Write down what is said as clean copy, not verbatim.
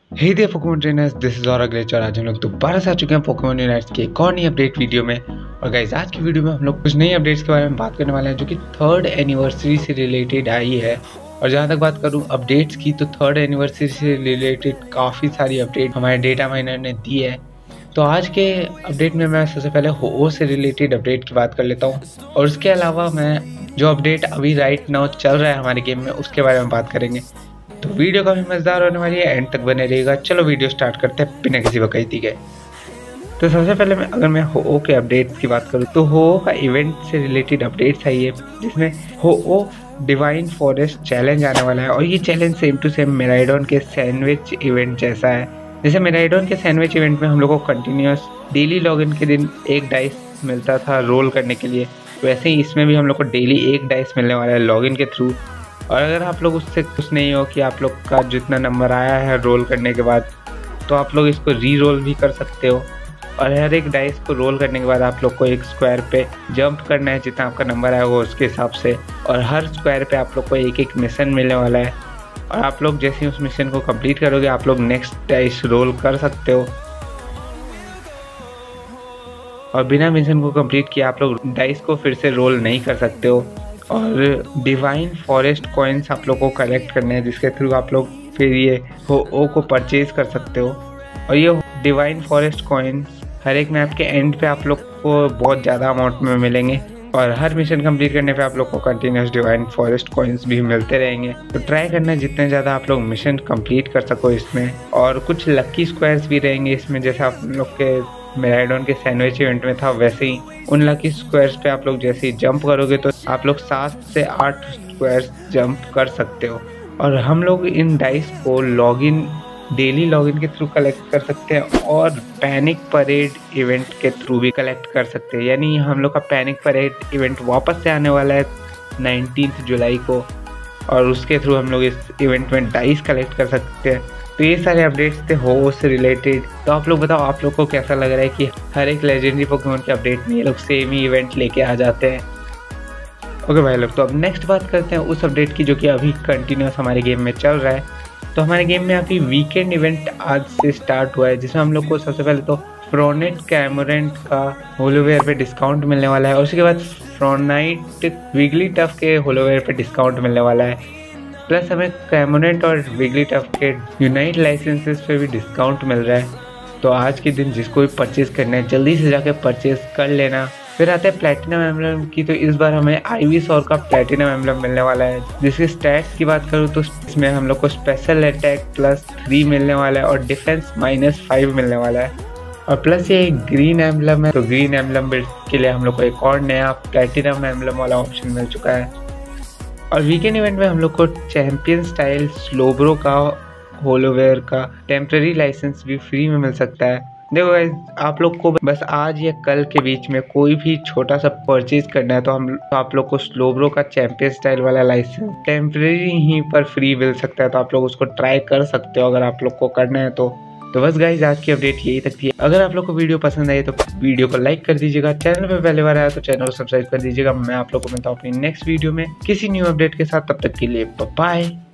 Hey there Pokemon trainers, this is और glitch और आज हम लोग दोबारा से आ चुके हैं पोकेमॉन यूनाइट्स के एक और नई अपडेट वीडियो में। और गाइस आज की वीडियो में हम लोग कुछ नई अपडेट्स के बारे में बात करने वाले हैं जो कि 3rd एनिवर्सरी से रिलेटेड आई है। और जहाँ तक बात करूँ अपडेट्स की तो 3rd एनिवर्सरी से रिलेटेड काफ़ी सारी अपडेट हमारे डेटा माइनर ने दी है। तो आज के अपडेट में मैं सबसे पहले हो से रिलेटेड अपडेट की बात कर लेता हूँ और उसके अलावा मैं जो अपडेट अभी राइट नाउ चल रहा है हमारे गेम में उसके बारे में बात करेंगे। तो वीडियो काफी मजेदार होने वाली है, एंड तक बने रहेगा। चलो वीडियो स्टार्ट करते हैं बिना किसी वकैती के। तो सबसे पहले अगर मैं हो के अपडेट्स की बात करूँ तो हो का इवेंट से रिलेटेड अपडेट्स आई है जिसमें हो डिवाइन फॉरेस्ट चैलेंज आने वाला है। और ये challenge same to same Miraidon के सैंडविच इवेंट जैसा है। जैसे मेराइडोन के सैंडविच इवेंट में हम लोग को कंटिन्यूस डेली लॉगिन के दिन एक डाइस मिलता था रोल करने के लिए, वैसे ही इसमें भी हम लोग को डेली एक डाइस मिलने वाला है लॉगिन के थ्रू। और अगर आप लोग उससे खुश नहीं हो कि आप लोग का जितना नंबर आया है रोल करने के बाद, तो आप लोग इसको री रोल भी कर सकते हो। और हर एक डाइस को रोल करने के बाद आप लोग को एक स्क्वायर पे जंप करना है, जितना आपका नंबर आया हो उसके हिसाब से। और हर स्क्वायर पे आप लोग को एक एक मिशन मिलने वाला है। और आप लोग जैसे ही उस मिशन को कंप्लीट करोगे आप लोग नेक्स्ट डाइस रोल कर सकते हो। और बिना मिशन को कंप्लीट किए आप लोग डाइस को फिर से रोल नहीं कर सकते हो। और डिवाइन फॉरेस्ट कॉइन्स आप लोग को कलेक्ट करने हैं जिसके थ्रू आप लोग फिर ये हो को परचेज कर सकते हो। और ये डिवाइन फॉरेस्ट कॉइन्स हर एक मैप के एंड पे आप लोग को बहुत ज़्यादा अमाउंट में मिलेंगे। और हर मिशन कंप्लीट करने पे आप लोग को कंटिन्यूस डिवाइन फॉरेस्ट कॉइन्स भी मिलते रहेंगे। तो ट्राई करना जितने ज़्यादा आप लोग मिशन कंप्लीट कर सको इसमें। और कुछ लकी स्क्वायर्स भी रहेंगे इसमें, जैसे आप लोग के मेराइडोन के सैंडविच इवेंट में था वैसे ही उन लकी स्क्वायर्स पे आप लोग जैसे ही जंप करोगे तो आप लोग 7 से 8 स्क्वायर्स जंप कर सकते हो। और हम लोग इन डाइस को लॉगिन डेली लॉगिन के थ्रू कलेक्ट कर सकते हैं और पैनिक परेड इवेंट के थ्रू भी कलेक्ट कर सकते हैं। यानी हम लोग का पैनिक परेड इवेंट वापस से आने वाला है 19 जुलाई को, और उसके थ्रू हम लोग इस इवेंट में डाइस कलेक्ट कर सकते हैं। तो ये सारे अपडेट्स थे हो से रिलेटेड। तो आप लोग बताओ आप लोग को कैसा लग रहा है कि हर एक लेजेंडरी पोकेमॉन के अपडेट में ये लोग सेम ही इवेंट लेके आ जाते हैं। ओके भाई लोग, तो अब नेक्स्ट बात करते हैं उस अपडेट की जो कि अभी कंटिन्यूस हमारे गेम में चल रहा है। तो हमारे गेम में अभी वीकेंड इवेंट आज से स्टार्ट हुआ है जिसमें हम लोग को सबसे पहले तो फ्रोनेट कैमोरेंट का होलोवेयर पे डिस्काउंट मिलने वाला है। और उसके बाद फ्रोनाइट विगलीटफ के होलोवेयर पे डिस्काउंट मिलने वाला है। प्लस हमें कैमोरेंट और विगलीटफ के यूनाइट लाइसेंसेस पे भी डिस्काउंट मिल रहा है। तो आज के दिन जिसको भी परचेज करना है जल्दी से जाके परचेज कर लेना। फिर आते हैं प्लैटिनम एम्बलम की। तो इस बार हमें आईवीसॉर का प्लैटिनम एम्बलम मिलने वाला है जिसके स्टैट्स की बात करूँ तो इसमें हम लोग को स्पेशल अटैक +3 मिलने वाला है और डिफेंस -5 मिलने वाला है। और प्लस ये ग्रीन एम्बलम है, तो ग्रीन एम्बलम बिल्ड के लिए हम लोग को एक और नया प्लैटिनम एम्बलम वाला ऑप्शन मिल चुका है। और वीकेंड इवेंट में हम लोग को चैंपियन स्टाइल स्लोब्रो का होलोवेयर का टेम्पररी लाइसेंस भी फ्री में मिल सकता है। देखो गाइस, आप लोग को बस आज या कल के बीच में कोई भी छोटा सा परचेज करना है तो आप लोग को स्लोब्रो का चैंपियन स्टाइल वाला लाइसेंस टेम्पररी ही पर फ्री मिल सकता है। तो आप लोग उसको ट्राई कर सकते हो अगर आप लोग को करना है तो बस गाइस आज की अपडेट यही तक थी। अगर आप लोग को वीडियो पसंद आई तो वीडियो को लाइक कर दीजिएगा। चैनल पे पहली बार आया तो चैनल को सब्सक्राइब कर दीजिएगा। मैं आप लोग को मिलता हूँ अपनी नेक्स्ट वीडियो में किसी न्यू अपडेट के साथ। तब तक के लिए बाय।